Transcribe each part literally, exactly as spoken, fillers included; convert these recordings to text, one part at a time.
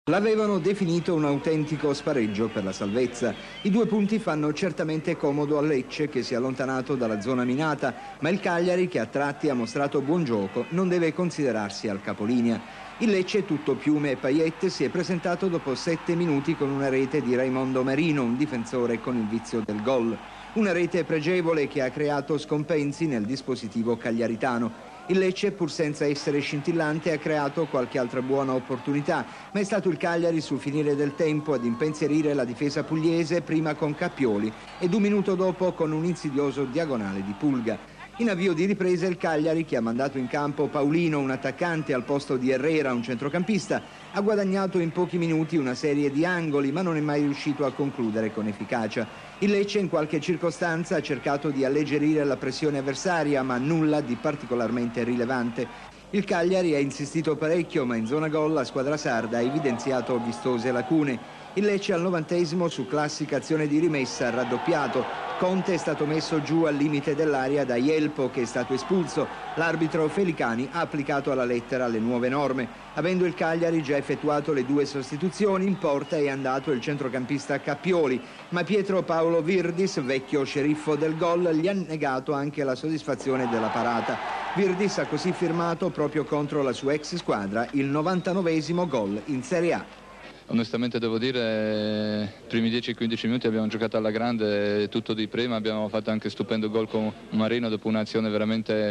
L'avevano definito un autentico spareggio per la salvezza. I due punti fanno certamente comodo al Lecce, che si è allontanato dalla zona minata, ma il Cagliari, che a tratti ha mostrato buon gioco, non deve considerarsi al capolinea. Il Lecce, tutto piume e paillette, si è presentato dopo sette minuti con una rete di Raimondo Marino, un difensore con il vizio del gol. Una rete pregevole che ha creato scompensi nel dispositivo cagliaritano. Il Lecce, pur senza essere scintillante, ha creato qualche altra buona opportunità, ma è stato il Cagliari sul finire del tempo ad impensierire la difesa pugliese, prima con Cappioli ed un minuto dopo con un insidioso diagonale di Pulga. In avvio di ripresa il Cagliari, che ha mandato in campo Paulino, un attaccante, al posto di Herrera, un centrocampista, ha guadagnato in pochi minuti una serie di angoli, ma non è mai riuscito a concludere con efficacia. Il Lecce in qualche circostanza ha cercato di alleggerire la pressione avversaria, ma nulla di particolarmente rilevante. Il Cagliari ha insistito parecchio, ma in zona gol la squadra sarda ha evidenziato vistose lacune. Il Lecce al novantesimo, su classica azione di rimessa, ha raddoppiato. Conte è stato messo giù al limite dell'area da Ielpo, che è stato espulso. L'arbitro Felicani ha applicato alla lettera le nuove norme. Avendo il Cagliari già effettuato le due sostituzioni, in porta è andato il centrocampista Cappioli, ma Pietro Paolo Virdis, vecchio sceriffo del gol, gli ha negato anche la soddisfazione della parata. Virdis ha così firmato, proprio contro la sua ex squadra, il novantanovesimo gol in Serie A. Onestamente devo dire, i primi dieci quindici minuti abbiamo giocato alla grande, tutto di prima, abbiamo fatto anche stupendo gol con Marino dopo un'azione veramente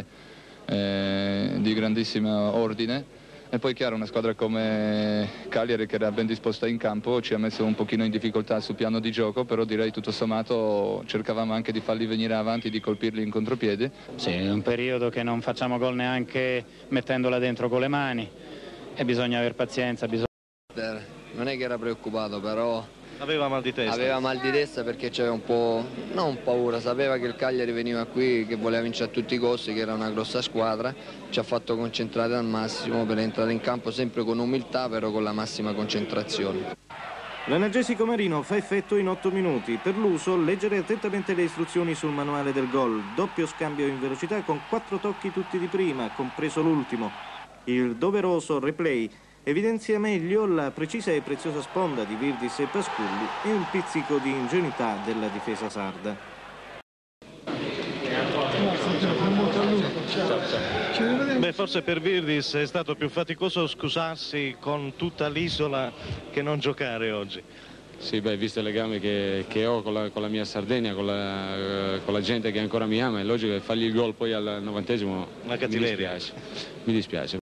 eh, di grandissimo ordine. E poi chiaro, una squadra come Cagliari, che era ben disposta in campo, ci ha messo un pochino in difficoltà sul piano di gioco, però direi tutto sommato cercavamo anche di farli venire avanti, di colpirli in contropiede. Sì, è un periodo che non facciamo gol neanche mettendola dentro con le mani e bisogna aver pazienza. Bisogna... Non è che era preoccupato, però aveva mal di testa. Aveva mal di testa perché c'aveva un po', non paura, sapeva che il Cagliari veniva qui, che voleva vincere a tutti i costi, che era una grossa squadra. Ci ha fatto concentrare al massimo per entrare in campo sempre con umiltà, però con la massima concentrazione. L'energesico Marino fa effetto in otto minuti. Per l'uso, leggere attentamente le istruzioni sul manuale del gol. Doppio scambio in velocità con quattro tocchi tutti di prima, compreso l'ultimo. Il doveroso replay evidenzia meglio la precisa e preziosa sponda di Virdis e Pasculli e un pizzico di ingenuità della difesa sarda. Beh, forse per Virdis è stato più faticoso scusarsi con tutta l'isola che non giocare oggi. Sì, beh, visto il legame che, che ho con la, con la mia Sardegna, con la, con la gente che ancora mi ama, è logico che fargli il gol poi al novantesimo mi dispiace. Mi dispiace.